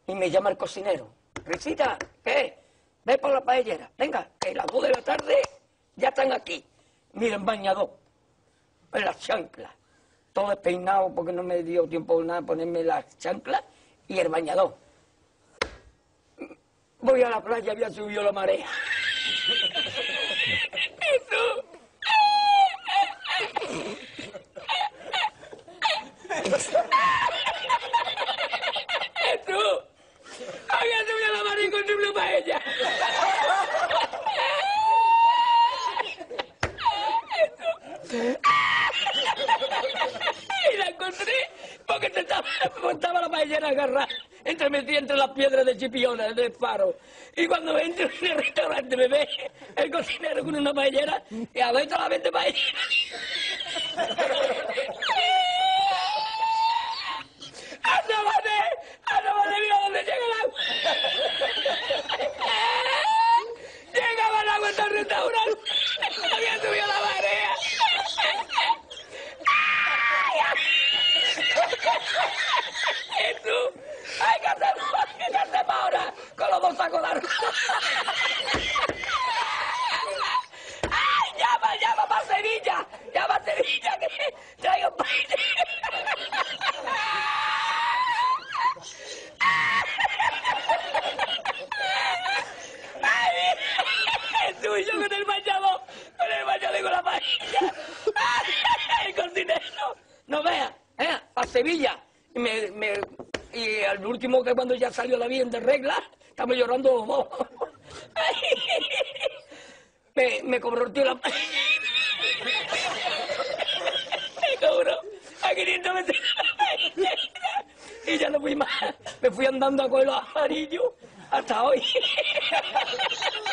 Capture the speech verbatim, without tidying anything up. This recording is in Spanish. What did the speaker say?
Y me llama el cocinero. Risita, ¿qué? Ve por la paellera. Venga, que las dos de la tarde ya están aquí. Mira, en bañador, en las chanclas. Todo despeinado porque no me dio tiempo nada ponerme las chanclas y el bañador. Voy a la playa, había subido la marea. Eso. Eso. Había subido la marea y con su paella. Y la encontré porque te estaba, estaba la paellera agarrada entre, metida entre las piedras de Chipiona, del faro. Y cuando entro en el restaurante me ve el cocinero con una paellera y a ver solamente paellera. ¡Asómate! ¡Asómate! ¡Mira dónde llega el agua! ¡Llegaba el agua hasta el restaurante! ¡Había subido la marea! ¡Jesús! ¡Ay, qué hacemos! ¿Qué hacemos ahora? Con los dos sacos de arroz. ¡Ay, llama, llama para Sevilla! ¡Llama a Sevilla que traigo un país! ¡Ay! Jesús, yo con el bañador, con el bañador y con la paella. ¡Ay, el cocinero! No veas, ¿eh? A Sevilla. Y, me, me, y al último, que cuando ya salió la bien de regla, estamos llorando los dos. me, me cobró el tío la paella. Me cobró a quinientos veces la paella. Y ya no fui más. Me fui andando a coger los amarillos hasta hoy.